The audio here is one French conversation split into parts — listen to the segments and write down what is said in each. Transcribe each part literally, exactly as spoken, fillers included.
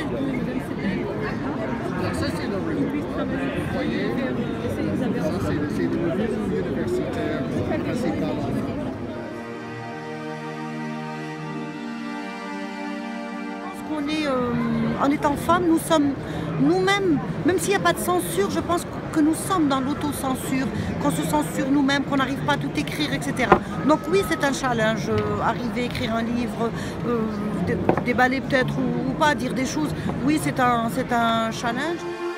Alors ça c'est le revue, hein, vous voyez, ça c'est le revue universitaire principal. On est, euh, en étant femme, nous sommes nous-mêmes, même s'il n'y a pas de censure, je pense que nous sommes dans l'autocensure, qu'on se censure nous-mêmes, qu'on n'arrive pas à tout écrire, et cetera. Donc oui, c'est un challenge, euh, arriver à écrire un livre, euh, dé déballer peut-être ou, ou pas, dire des choses. Oui, c'est un, c'est un challenge.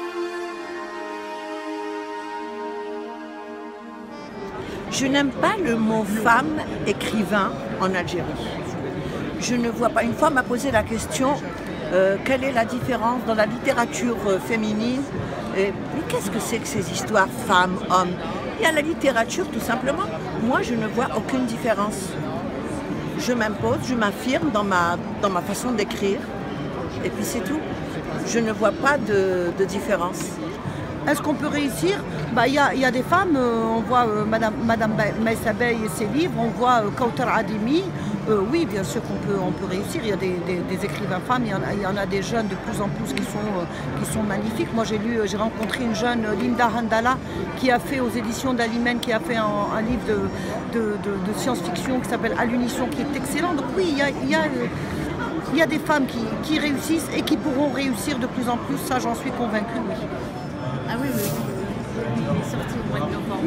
Je n'aime pas le mot femme écrivain en Algérie. Je ne vois pas. Une fois m'a posé la question euh, quelle est la différence dans la littérature euh, féminine. Et, mais qu'est-ce que c'est que ces histoires femmes, hommes? Il y a la littérature tout simplement. Moi, je ne vois aucune différence. Je m'impose, je m'affirme dans ma, dans ma façon d'écrire. Et puis c'est tout. Je ne vois pas de, de différence. Est-ce qu'on peut réussir? Bah, y a, y a des femmes, euh, on voit euh, Madame, Madame Maïssa Bey et ses livres, on voit euh, Kautar Adimi. Euh, oui, bien sûr qu'on peut, on peut réussir. Il y a des, des, des écrivains femmes, il y, en a, il y en a des jeunes de plus en plus qui sont, euh, qui sont magnifiques. Moi, j'ai lu, j'ai rencontré une jeune, Linda Handala, qui a fait aux éditions d'Alimen, qui a fait un, un livre de, de, de, de science-fiction qui s'appelle À l'unisson, qui est excellent. Donc oui, il y a, il y a, il y a des femmes qui, qui réussissent et qui pourront réussir de plus en plus. Ça, j'en suis convaincue, oui. Ah oui, oui. Il est sorti au mois de novembre.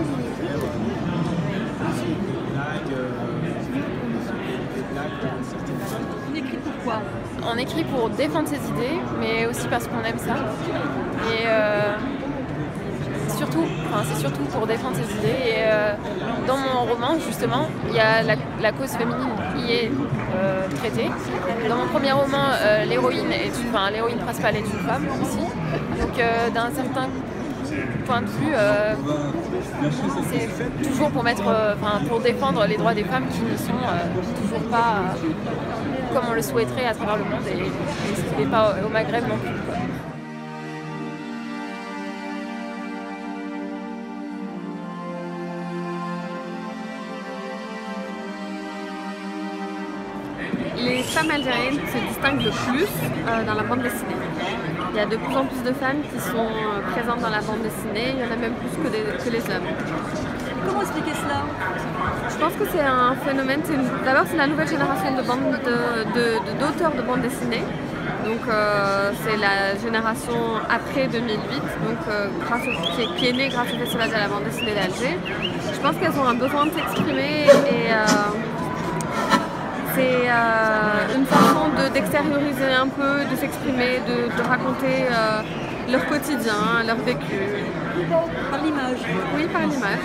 On écrit pourquoi? On écrit pour défendre ses idées, mais aussi parce qu'on aime ça. Et euh, surtout, enfin, c'est surtout pour défendre ses idées. Et euh, dans mon roman, justement, il y a la, la cause féminine qui est euh, traitée. Dans mon premier roman, euh, l'héroïne est, enfin, l'héroïne principale est une femme aussi. Donc, euh, d'un certain point de vue, euh, c'est toujours pour mettre, euh, enfin, pour défendre les droits des femmes qui ne sont euh, toujours pas euh, comme on le souhaiterait à travers le monde et, et pas au Maghreb non plus. Quoi. Les femmes algériennes se distinguent le plus euh, dans la bande dessinée. Il y a de plus en plus de femmes qui sont euh, présentes dans la bande dessinée, il y en a même plus que, des, que les hommes. Comment expliquer cela? Je pense que c'est un phénomène, d'abord c'est la nouvelle génération de bande, de, de, de, d'auteurs de bande dessinée. Donc euh, c'est la génération après deux mille huit, donc, euh, grâce au, qui, est, qui est née grâce au Festival de la bande dessinée d'Alger. Je pense qu'elles ont un besoin de s'exprimer et euh, c'est euh, une façon d'extérioriser un peu, de s'exprimer, de, de raconter euh, leur quotidien, leur vécu. Par l'image? Oui, par l'image.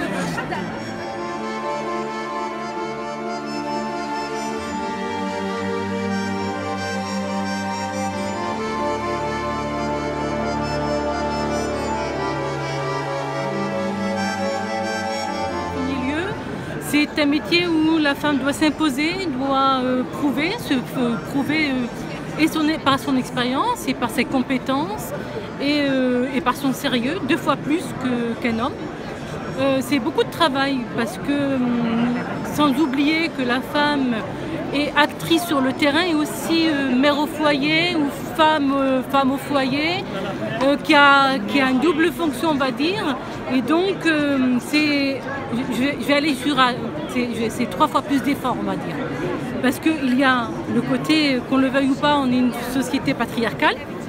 C'est un métier où la femme doit s'imposer, doit euh, prouver, se euh, prouver euh, et son, par son expérience et par ses compétences et, euh, et par son sérieux, deux fois plus qu'un homme. Euh, c'est beaucoup de travail parce que, euh, sans oublier que la femme est actrice sur le terrain et aussi euh, mère au foyer ou femme, euh, femme au foyer, euh, qui, a, qui a une double fonction, on va dire. Et donc, euh, c'est, je, vais, je vais aller sur c'est trois fois plus d'efforts, on va dire. Parce qu'il y a le côté, qu'on le veuille ou pas, on est une société patriarcale.